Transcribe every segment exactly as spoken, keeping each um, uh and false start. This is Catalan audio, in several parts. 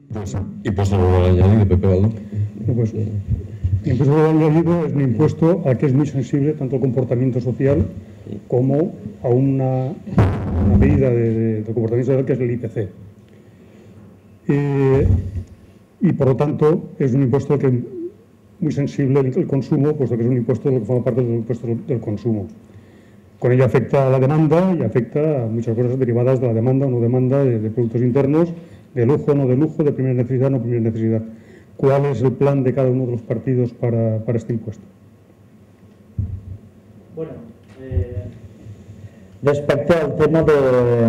Pues, impuesto sobre el valor añadido, Pepe Baldo. Pues, el impuesto sobre el valor añadido es un impuesto al que es muy sensible tanto el comportamiento social como a una, una medida de, de, de comportamiento social que es el I P C. Eh, y por lo tanto es un impuesto al que muy sensible el, el consumo, puesto que es un impuesto que forma parte del impuesto del consumo. Con ello afecta a la demanda y afecta a muchas cosas derivadas de la demanda o no demanda de, de productos internos, de lujo, no de lujo, de primera necesidad, no primera necesidad. ¿Cuál es el plan de cada uno de los partidos para, para este impuesto? Bueno, eh, respecte al tema de,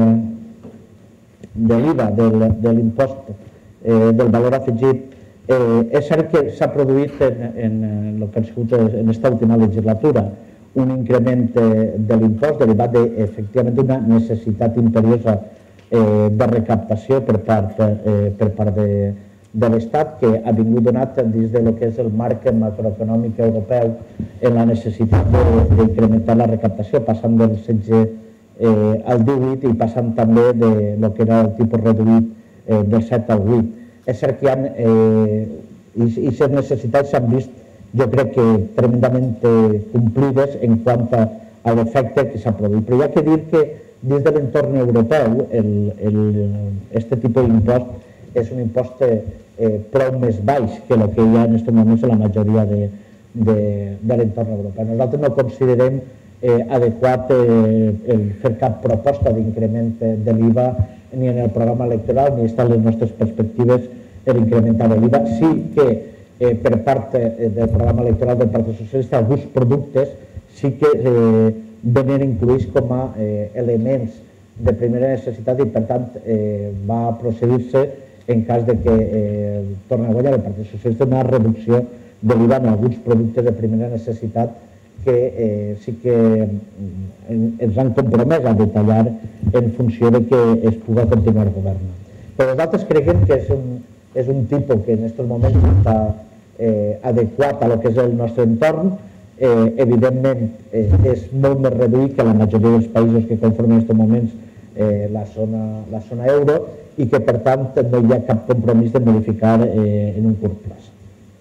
de l'I V A, del, de l'impost eh, del valor afegit, eh, és cert que s'ha produït en, en, en, el que ha sigut en aquesta última legislatura un increment de l'impost derivat d'efectivament d'una necessitat imperiosa eh, de recaptació per part, eh, per part de, de l'Estat, que ha vingut donat dins de lo que és el marc macroeconòmic europeu en la necessitat d'incrementar la recaptació, passant del setze eh, al divuit i passant també de lo que era el tipus reduït eh, del set al vuit. És cert que hi ha, eh, i aquestes necessitats s'han vist, jo crec que tremendament complides en quant a, a l'efecte que s'ha produït. Però hi ha que dir que dins de l'entorn europeu aquest tipus d'impost és un impost eh, prou més baix que el que hi ha en aquests moments en la majoria de, de, de l'entorn europeu. Nosaltres no considerem eh, adequat eh, el fer cap proposta d'increment de l'I V A ni en el programa electoral ni està en les nostres perspectives l'incrementar l'I V A. Sí que eh, per part eh, del programa electoral del Partit Socialista alguns productes sí que eh, venen incluïts com a eh, elements de primera necessitat i per tant eh, va procedir-se en cas de que eh, torni a guanyar el Partit Socialista una reducció de l'I V A en alguns productes de primera necessitat que eh, sí que eh, ens han compromès a detallar en funció de que es pugui continuar governant. Però nosaltres creiem que és un, és un tipus que en aquests moments està eh, adequat a lo que és el nostre entorn. Eh, evidentment eh, és molt més reduït que la majoria dels països que conformen en aquests moments eh, la, zona, la zona euro i que per tant no hi ha cap compromís de modificar eh, en un curt plaç.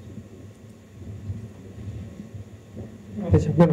Bueno,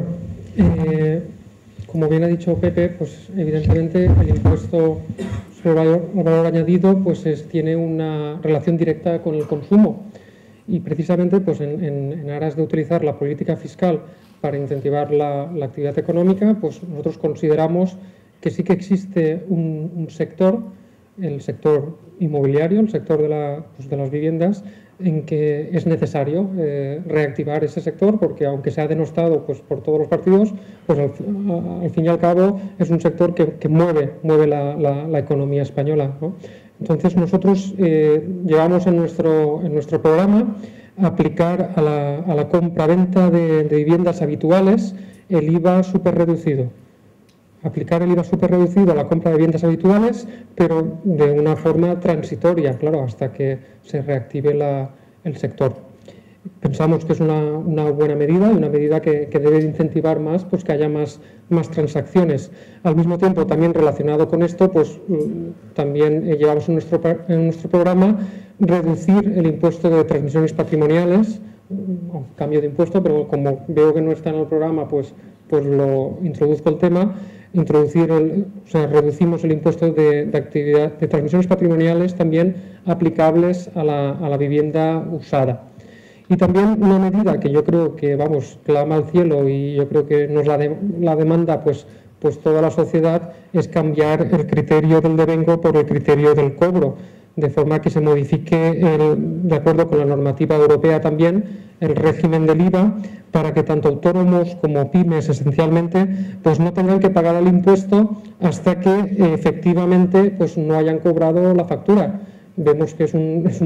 eh, como bien ha dicho Pepe, pues evidentemente el impuesto sobre el valor, el valor añadido pues es, tiene una relación directa con el consumo y precisamente pues en, en, en aras de utilizar la política fiscal para incentivar la, la actividad económica, pues nosotros consideramos que sí que existe un, un sector, el sector inmobiliario, el sector de, la, pues de las viviendas, en que es necesario eh, reactivar ese sector porque aunque se ha denostado pues, por todos los partidos, pues al, al fin y al cabo es un sector que, que mueve, mueve la, la, la economía española, ¿no? Entonces nosotros eh, llevamos en nuestro, en nuestro programa a aplicar a la, a la compra-venta de, de viviendas habituales el I V A súper reducido. Aplicar el I V A súper reducido a la compra de viviendas habituales, pero de una forma transitoria, claro, hasta que se reactive la, el sector. Pensamos que es una, una buena medida y una medida que, que debe incentivar más pues, que haya más, más transacciones. Al mismo tiempo, también relacionado con esto, pues también llevamos en nuestro, en nuestro programa reducir el impuesto de transmisiones patrimoniales, cambio de impuesto, pero como veo que no está en el programa, pues, pues lo introduzco el tema. Introducir el, o sea, reducimos el impuesto de, de, actividad, de transmisiones patrimoniales también aplicables a la, a la vivienda usada. Y también una medida que yo creo que, vamos, clama al cielo y yo creo que nos la, de, la demanda pues, pues toda la sociedad es cambiar el criterio del devengo por el criterio del cobro, de forma que se modifique, el, de acuerdo con la normativa europea también, el régimen del I V A para que tanto autónomos como pymes esencialmente pues no tengan que pagar el impuesto hasta que eh, efectivamente pues no hayan cobrado la factura. Vemos que es un, es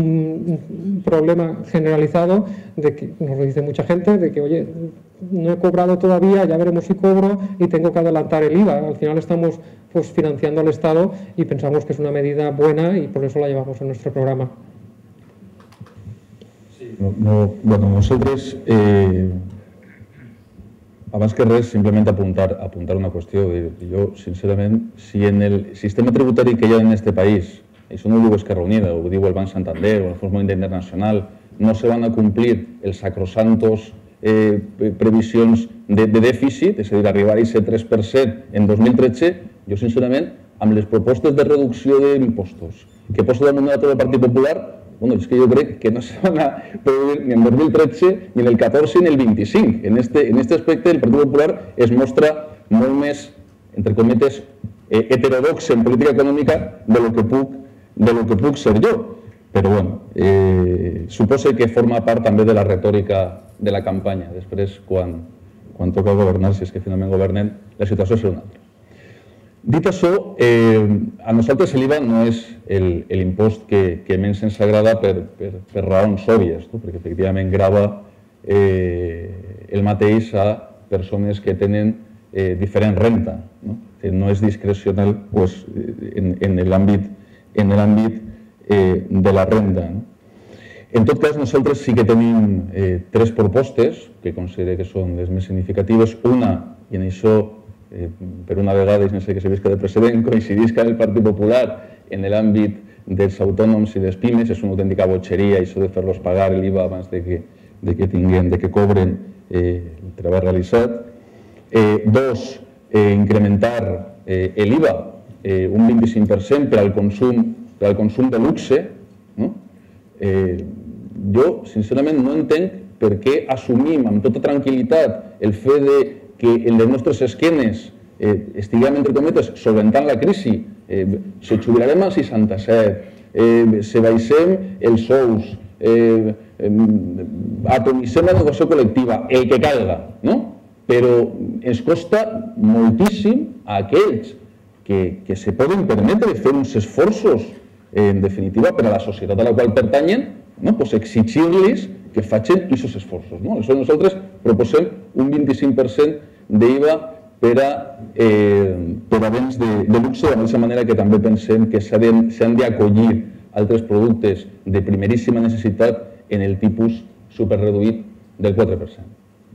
un problema generalizado, de que nos lo dice mucha gente, de que oye, no he cobrado todavía, ya veremos si cobro y tengo que adelantar el I V A. Al final estamos pues, financiando al Estado y pensamos que es una medida buena y por eso la llevamos en nuestro programa. Sí, no, no, bueno, nosaltres, eh, abans que res, simplement apuntar, apuntar una qüestió. Jo, sincerament, si en el sistema tributari que hi ha en aquest país això no ho diu Esquerra Unida, ho diu el Banc Santander o el Fons Monetari Internacional, no se van a complir els sacrosantos eh, previsions de, de dèficit, és a dir, arribar a aquest tres per cent en dos mil tretze, jo sincerament, amb les propostes de reducció d'impostos que posa damunt de la taula del Partit Popular, bueno, és que jo crec que no se van a produir ni en dos mil tretze, ni en el catorze, ni en el vint-i-cinc. En este, en este aspecte, el Partit Popular es mostra molt més, entre cometes, eh, heterodox en política econòmica de lo que puc, de lo que puc ser jo. Però, bueno, eh, suposa que forma part també de la retòrica de la campanya. Després, quan, quan toca governar, si és que finalment governen, la situació serà una altra. Dit això, eh, a nosaltres l'I V A no és l'impost que, que menys ens agrada per, per, per raons òbvies, no? Perquè efectivament grava eh, el mateix a persones que tenen eh, diferent renta, no? Que no és discrecional pues, en, en l'àmbit en l'àmbit eh, de la renda. No? En tot cas, nosaltres sí que tenim eh, tres propostes que considero que són les més significatives. Una, i en això Eh, per una vegada, i sense que se visca de precedent, coincidisca el Partit Popular en l'àmbit dels autònoms i les pimes, és una autèntica botxeria això de fer-los pagar l'I V A abans de que, de que tinguin, de que cobren eh, el treball realitzat. Eh, dos, eh, incrementar eh, l'I V A eh, un vint-i-cinc per cent per al consum, per al consum de luxe. No? Eh, jo, sincerament, no entenc per què assumim amb tota tranquil·litat el fet de que en les nostres esquenes eh, estiguem, entre cometes, solventant la crisi. Eh, se jubilarem als seixanta-set, eh, se baixem els sous, eh, eh, atomicem la negoció col·lectiva, el que calga, no? Però ens costa moltíssim a aquells que, que se poden permetre fer uns esforços, eh, en definitiva, per a la societat a la qual pertanyen, no? Pues exigir-los que facin aquests esforços. No? Aleshores nosaltres proposem un vint-i-cinc per cent d'I V A per a, eh, per a béns de, de luxe, de la mateixa manera que també pensem que s'han d'acollir altres productes de primeríssima necessitat en el tipus superreduït del quatre per cent.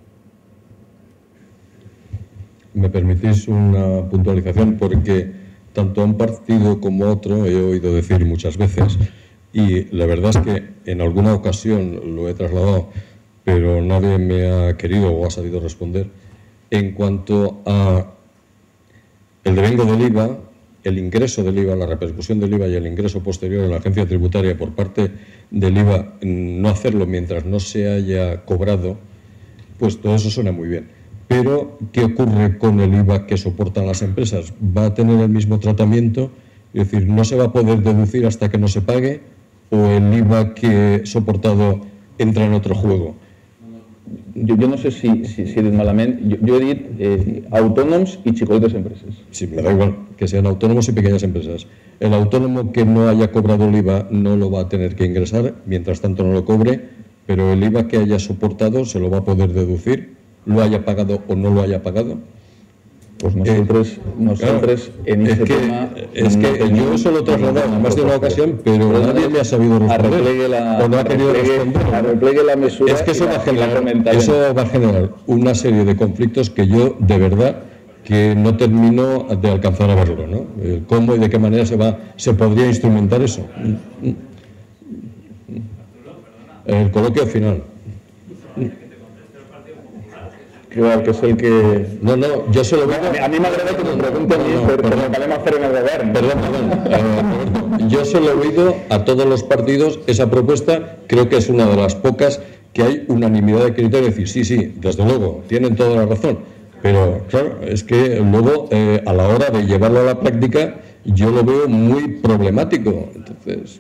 Me permitís una puntualización porque tanto a un partido como a otro he oído decir muchas veces, y la verdad es que en alguna ocasión lo he trasladado, pero nadie me ha querido o ha sabido responder, en cuanto a el devengo del I V A, el ingreso del I V A, la repercusión del I V A y el ingreso posterior en la agencia tributaria por parte del I V A, no hacerlo mientras no se haya cobrado, pues todo eso suena muy bien. Pero, ¿qué ocurre con el I V A que soportan las empresas? ¿Va a tener el mismo tratamiento? Es decir, ¿no se va a poder deducir hasta que no se pague? ¿O el I V A que he soportado entra en otro juego? Jo, jo no sé si, si, si he dit malament, jo, jo he dit eh, autònoms i xicoletes empreses. Sí, me da igual, que sean autónomos y pequeñas empresas. El autónomo que no haya cobrado el I V A no lo va a tener que ingresar, mientras tanto no lo cobre, pero el I V A que haya soportado se lo va a poder deducir, lo haya pagado o no lo haya pagado. Pues nosotros, eh, nosotros claro, en este es que, tema... Es que no, yo eso lo he trasladado en más de una ocasión, pero no, nadie me ha sabido responder. La, o no ha querido responder. Arreplegue la mesura. Es que eso va, a generar, eso va a generar una serie de conflictos que yo, de verdad, que no termino de alcanzar a verlo, ¿no? ¿Cómo y de qué manera se, va, se podría instrumentar eso? El coloquio final. Claro, que és el que... No, no, yo se lo digo... A mi m'agrada que m'ho pregunten no, no, per, per lo que anem a fer en el govern. Perdón, perdón. Eh, yo se lo he oído a todos los partidos. Esa propuesta creo que es una de las pocas que hay unanimidad de criterio. Decir, sí, sí, desde luego, tienen toda la razón. Pero, claro, es que luego, eh, a la hora de llevarlo a la práctica, yo lo veo muy problemático. Entonces...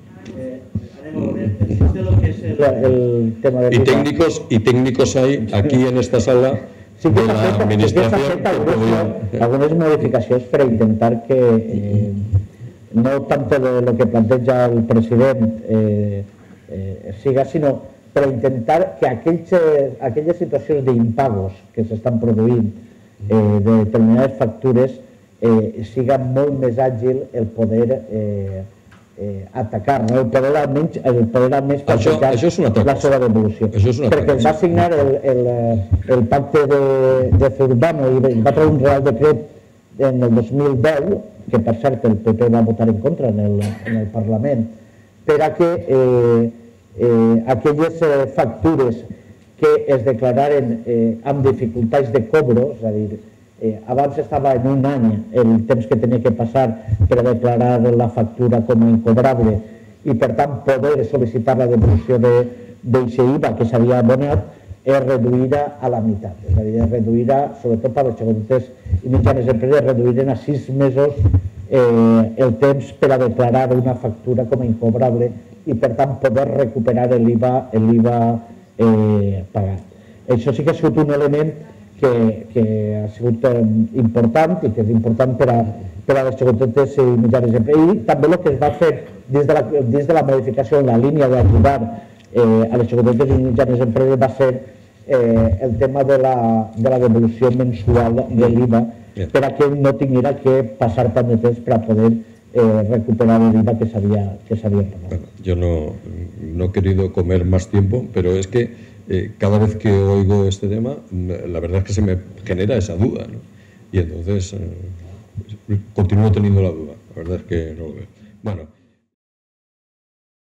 El tema del y técnicos y técnicos hay aquí en esta sala sí que de la fet, administración sí que que podrían... algunes modificacions per intentar que eh, no tanto de lo que planteja el president eh, eh, siga, sinó per intentar que aquells, aquelles situacions d'impagos que s'estan produint eh, de determinades factures eh, siga molt més àgil el poder eh, Eh, atacar, no? el poder almenys, el poder almenys això, això és una altra la seva devolució. Perquè es va signar el, el, el pacte de, de Zurbano i va treure un real decret en el dos mil deu que per cert el P P va votar en contra en el, en el Parlament, per a que eh, eh, aquelles eh, factures que es declararen eh, amb dificultats de cobro, és a dir, eh, abans estava en un any el temps que tenia que passar per a declarar la factura com a incobrable i per tant poder sol·licitar la devolució d'aquest I V A que s'havia abonat, es reduirà a la meitat, és a dir, es reduirà, sobretot per a les petites i mitjanes empreses, es reduiren a sis mesos eh, el temps per a declarar una factura com a incobrable i per tant poder recuperar l'I V A, l'I V A eh, pagat. Això sí que ha sigut un element que, que ha sigut eh, important i que és important per a, per a les petites i mitjanes empreses. I també el que es va fer des de la, des de la modificació en la línia d'ajudar eh, a les petites i mitjanes empreses va ser eh, el tema de la, de la devolució mensual de l'I V A per a que no tinguera que passar tant de temps per a poder eh, recuperar el I V A que s'havia pagat. Bueno, yo no, no he querido comer más tiempo, pero es que eh, cada vez que oigo este tema, la verdad es que se me genera esa duda, ¿no? Y entonces eh, continúo teniendo la duda, la verdad es que no lo veo. Bueno.